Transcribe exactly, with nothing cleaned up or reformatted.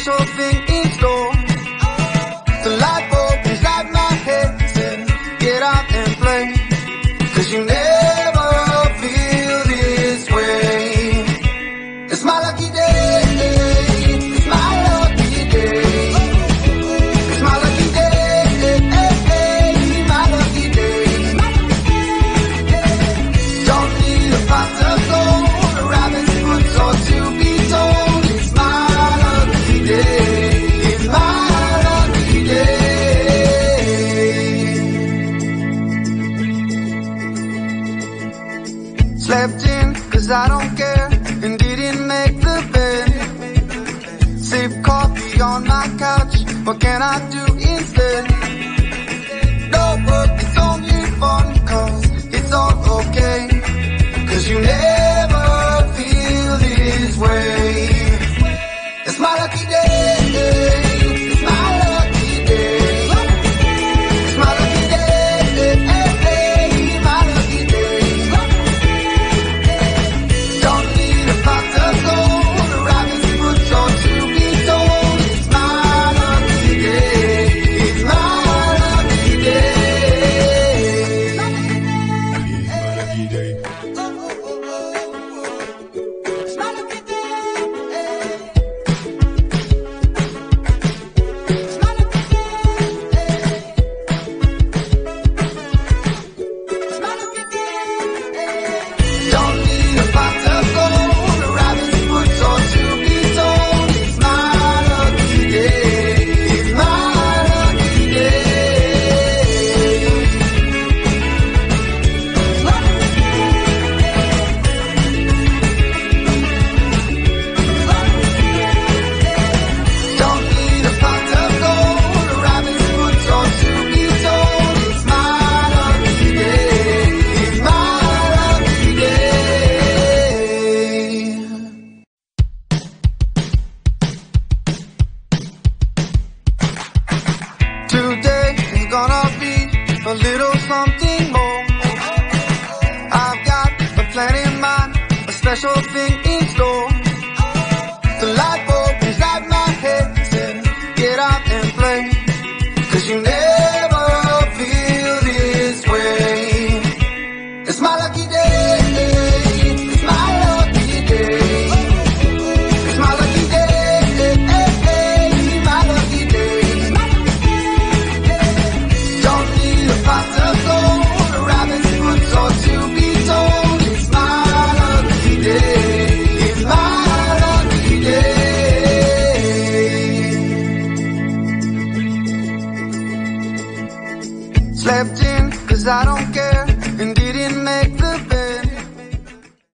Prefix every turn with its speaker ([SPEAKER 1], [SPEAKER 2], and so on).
[SPEAKER 1] special thing in store. The light bulb inside my head said, get out and play, 'cause you never feel this way. It's my lucky day, it's my lucky day, it's my lucky day, my lucky day. Don't need a pot of gold, a rabbit's foot or to be told. It's my lucky day, it's my lucky day. Slept in 'cause I don't care, and didn't make the bed. Sip coffee on my couch, what can I do instead? No work, it's only fun, 'cause it's all okay, 'cause you never feel this way. It's my lucky day, it's my lucky day, it's my lucky day, my lucky day. Don't need a pot of gold, a rabbit's foot or to be told. It's my lucky day, it's my lucky day.
[SPEAKER 2] My lucky day.
[SPEAKER 1] Don't need a pot of gold, a rabbit's foot or to be told. It's my lucky day, it's my lucky day. Don't need a pot of gold, a rabbit's foot or to be told. It's my lucky day, it's my lucky day. Today is gonna be a little something more. I've got a plan in mind, a special thing in store. The light bulb inside my head said, get out and play, 'cause you never feel this way. It's my lucky day, it's my lucky day, it's my lucky day, my lucky day. Don't need a pot of gold, a rabbit's foot or to be told. It's my lucky day, it's my lucky day. Slept in 'cause I don't care,